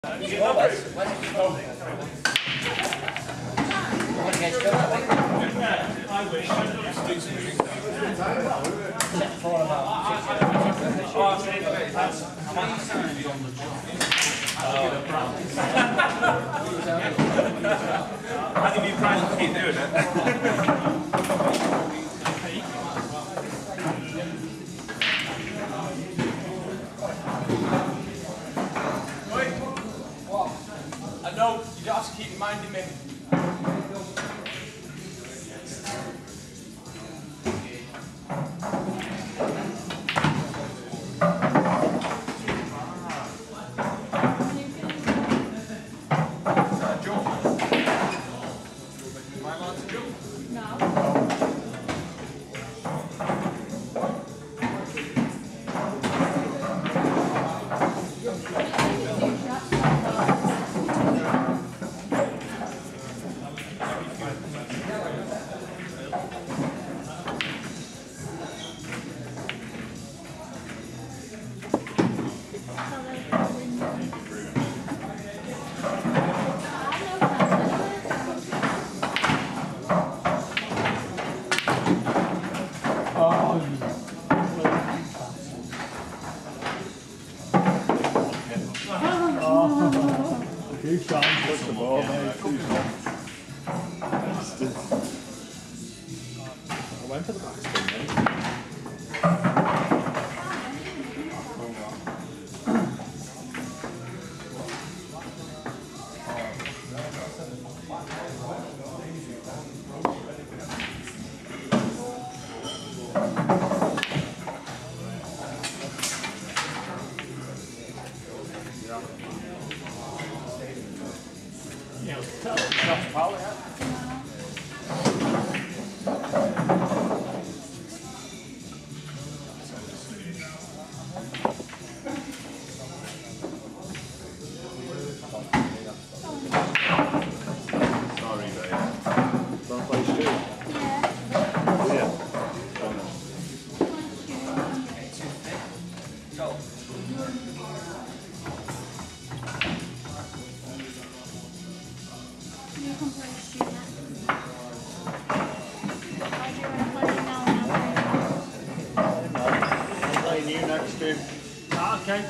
I think you're trying to keep doing it. I know, you don't have to keep reminding me. Two shots. What's the ball, mate? Two shots. I went for the back spin, mate. Okay.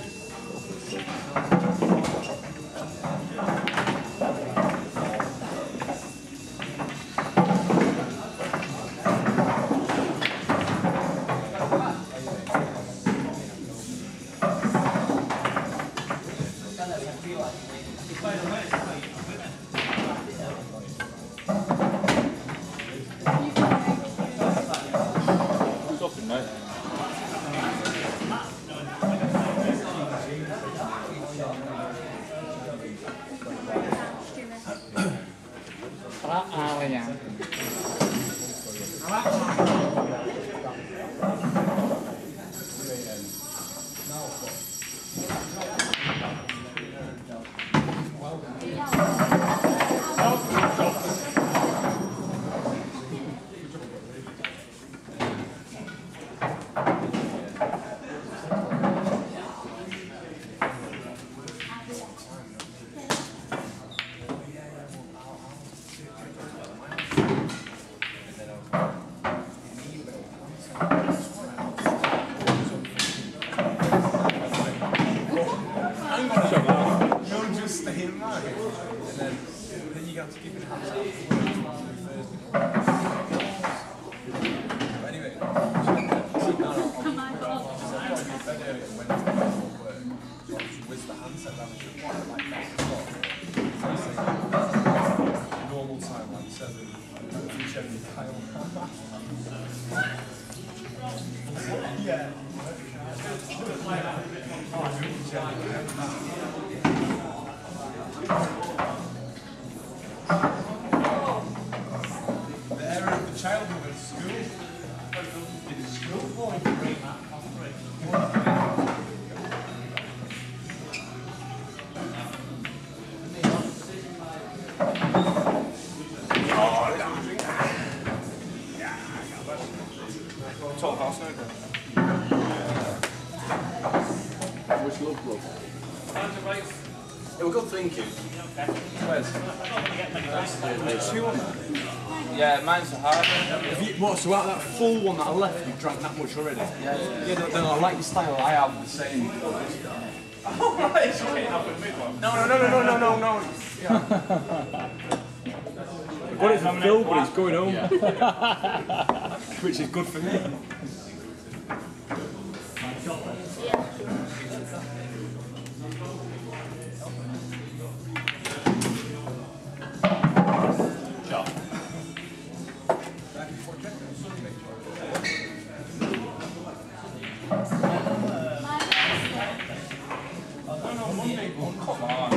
We're good thinking. There's 2 on there. Yeah, mine's hard. What, so out of that full one that I left, you've drank that much already? Yeah, then I like your style, I have the same. Oh, right, it's okay, I'll put mid one. No. Yeah. Got it from Phil, but he's going home. Which is good for me. Come on.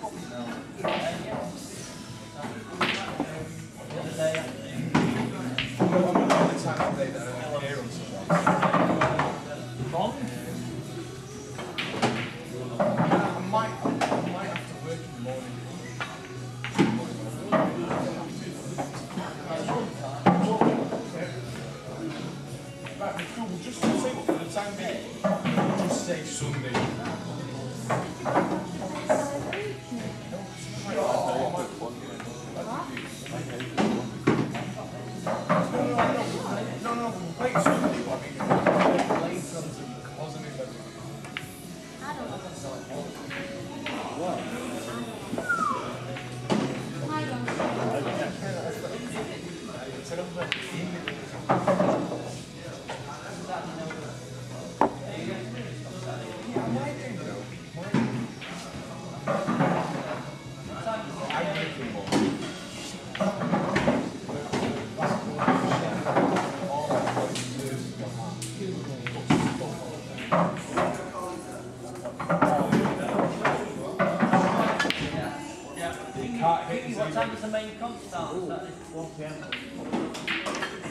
Just say what for the time being. Just say Sunday. What time does the main concert start? 1 PM.